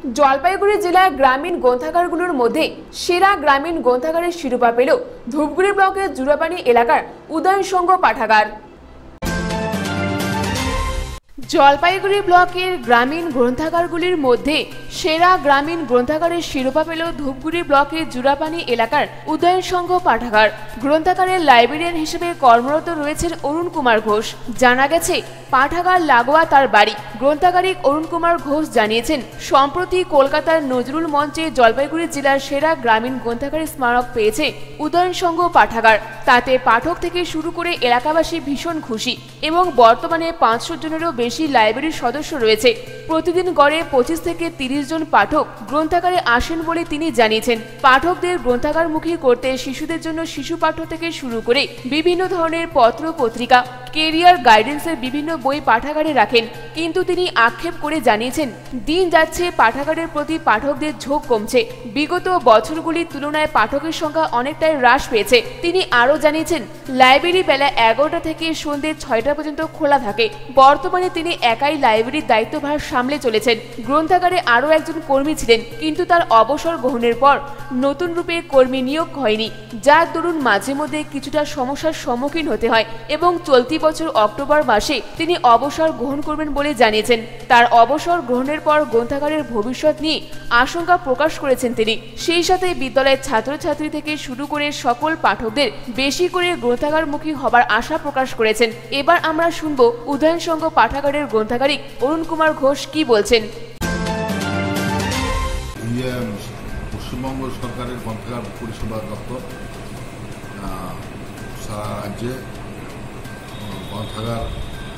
জলপাইগুড়ি জেলার গ্রামীণ গ্রন্থাগারগুলোর মধ্যে সেরা গ্রামীণ গ্রন্থাগারের শিরোপা পেল ধূপগুড়ি ব্লকের জুরাপানি এলাকার উদয়ন সংঘ পাঠাগার। জলপাইগুড়ি ব্লকের গ্রামীণ গ্রন্থাগারগুলির মধ্যে সেরা গ্রামীণ গ্রন্থাগারের শিরোপা পেল ধূপগুড়ি ব্লকের জুরাপানি এলাকার উদয়ন সংঘ পাঠাগার। গ্রন্থাগারের লাইব্রেরিয়ান হিসেবে কর্মরত রয়েছেন অরুণ কুমার ঘোষ। জানা গেছে পাঠাগার লাগোয়া তার বাড়ি। গ্রন্থাগারিক অরুণ কুমার ঘোষ জানিয়েছেন, সম্প্রতি কলকাতার নজরুল মঞ্চে জলপাইগুড়ি জেলার সেরা গ্রামীণ গ্রন্থাগারের স্মারক পেয়েছে উদয়ন সংঘ পাঠাগার। তাতে পাঠক থেকে শুরু করে এলাকাবাসী ভীষণ খুশি এবং বর্তমানে 500 জনেরও বেশি লাইব্রেরির সদস্য রয়েছে। প্রতিদিন গড়ে 25 থেকে 30 জন পাঠক গ্রন্থাগারে আসেন বলে তিনি জানিয়েছেন। পাঠকদের গ্রন্থাগারমুখী করতে শিশুদের জন্য শিশু পাঠ্য থেকে শুরু করে বিভিন্ন ধরনের পত্র পত্রিকা, কেরিয়ার গাইডেন্সের বিভিন্ন বই পাঠাগারে রাখেন। কিন্তু তিনি আক্ষেপ করে জানিয়েছেন, দিন যাচ্ছে পাঠাগারের প্রতি পাঠকদের ঝোঁক কমছে। বিগত বছরগুলির তুলনায় পাঠকের সংখ্যা অনেকটাই হ্রাস পেয়েছে। তিনি আরও জানিয়েছেন, লাইব্রেরি বেলা 11টা থেকে সন্ধ্যে 6টা পর্যন্ত খোলা থাকে। বর্তমানে তিনি একাই লাইব্রেরির দায়িত্বভার সামলে চলেছেন। গ্রন্থাগারে আরও একজন কর্মী ছিলেন, কিন্তু তার অবসর গ্রহণের পর নতুন রূপে কর্মী নিয়োগ হয়নি, যার দরুন মাঝে মধ্যে কিছুটা সমস্যার সম্মুখীন হতে হয় এবং চলতি বছর অক্টোবর মাসে তিনি অবসর গ্রহণ করবেন বলে জানিয়েছেন। তার অবসর গ্রহণের পর গ্রন্থাগারের ভবিষ্যৎ নিয়ে আশঙ্কা প্রকাশ করেছেন তিনি। সেই সাথে বিদ্যালয়ের ছাত্রছাত্রী থেকে শুরু করে সকল পাঠকদের বেশি করে গ্রন্থাগারমুখী হবার আশা প্রকাশ করেছেন। এবার আমরা শুনব উদয়ন সংঘ পাঠাগারের গ্রন্থাগারিক অরুণ কুমার ঘোষ কি বলছেন। পশ্চিমবঙ্গ সরকারের গ্রন্থাগার পরিষেবা দপ্তর সারা রাজ্যে গ্রন্থাগার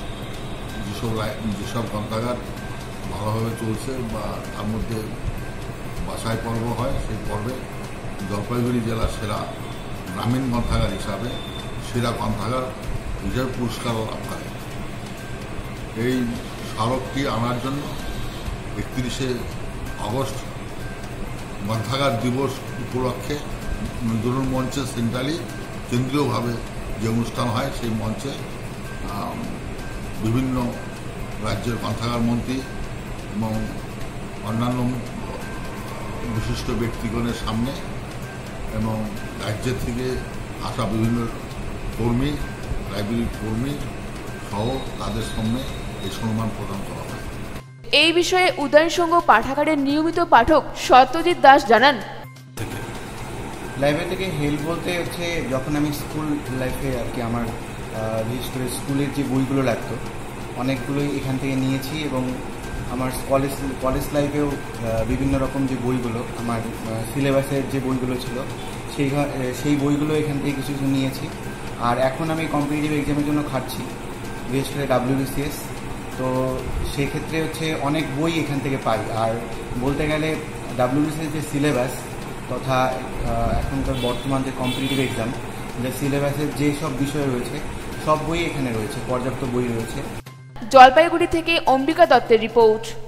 যেসব গ্রন্থাগার ভালোভাবে চলছে বা তার মধ্যে বাছাই পর্ব হয়, সেই পর্বে জলপাইগুড়ি জেলার সেরা গ্রামীণ গ্রন্থাগার হিসাবে সেরা গ্রন্থাগার হিসেবে পুরস্কার লাভ করে। এই স্মারকটি আনার জন্য 31শে আগস্ট গ্রন্থাগার দিবস উপলক্ষে নজরুল মঞ্চে সেন্ট্রালি কেন্দ্রীয়ভাবে যে অনুষ্ঠান হয়, সেই মঞ্চে বিভিন্ন রাজ্যের গ্রন্থাগার মন্ত্রী এবং অন্যান্য বিশিষ্ট ব্যক্তিগণের সামনে এবং রাজ্যের থেকে আসা বিভিন্ন কর্মী, লাইব্রেরির কর্মী সহ তাদের সামনে এই সম্মান প্রদান করা হয়। এই বিষয়ে উদয়ন সংঘ পাঠাগারের নিয়মিত পাঠক সত্যজিৎ দাস জানান, লাইব্রেরি থেকে হেল্প বলতে হচ্ছে যখন আমি স্কুল লাইফে আর কি আমার বিশেষ করে স্কুলের যে বইগুলো লাগতো অনেকগুলোই এখান থেকে নিয়েছি এবং আমার কলেজ লাইফেও বিভিন্ন রকম যে বইগুলো আমার সিলেবাসের যে বইগুলো ছিল সেই বইগুলো এখান থেকে কিছু কিছু নিয়েছি। আর এখন আমি কম্পিটিটিভ এক্সামের জন্য খাটছি, বিশেষ করে WBCS, তো সেক্ষেত্রে হচ্ছে অনেক বই এখান থেকে পাই। আর বলতে গেলে WBCS যে সিলেবাস তথা এখনকার বর্তমান যে কম্পিটিটিভ এক্সাম যে সিলেবাসের যে সব বিষয় রয়েছে সব বই এখানে রয়েছে, পর্যাপ্ত বই রয়েছে। জলপাইগুড়ি থেকে অম্বিকা দত্তের রিপোর্ট।